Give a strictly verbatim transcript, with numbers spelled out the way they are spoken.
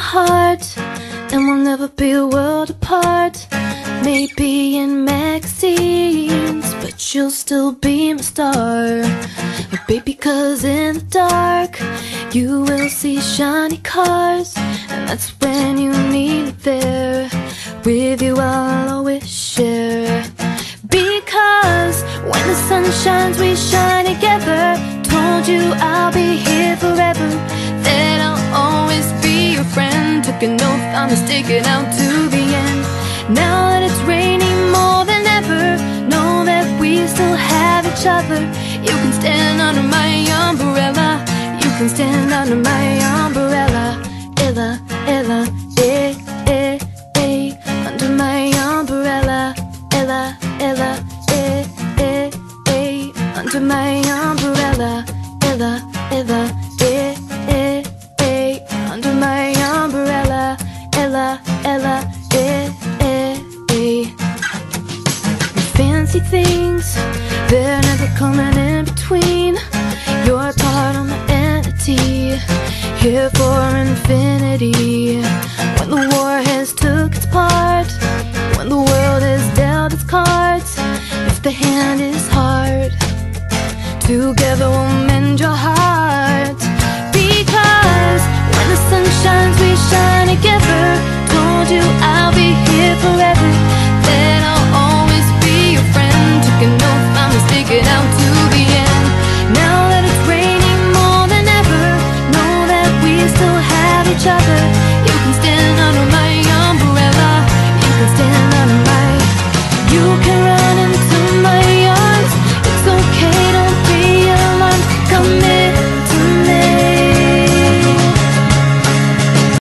heart, and we'll never be a world apart. Maybe in magazines, but you'll still be my star. But baby, cause in the dark you will see shiny cars, and that's when you need me there. With you I'll always share. Because when the sun shines we shine together. Told you I'll be here forever, that I'll always be your friend. Took an oath, I'm sticking out to the end. Now that it's raining more than ever, know that we still have each other. You can stand under my umbrella, you can stand under my umbrella. Ella, Ella, eh, eh, eh, under my umbrella. Ella, Ella, eh, eh, eh, under my umbrella. Ella, Ella, eh, eh, eh, under my umbrella. Ella, Ella, eh, eh, eh. Fancy things, they're never coming in between. You're part of my entity, here for infinity. When the war has took its part, when the world has dealt its cards, if the hand is hard, together we'll mend your heart. Because when the sun shines we shine together. Told you I'll be here forever, that I'll always be your friend. Took an oath, I'm sticking out to the end. Now that it's raining more than ever, know that we still have each other.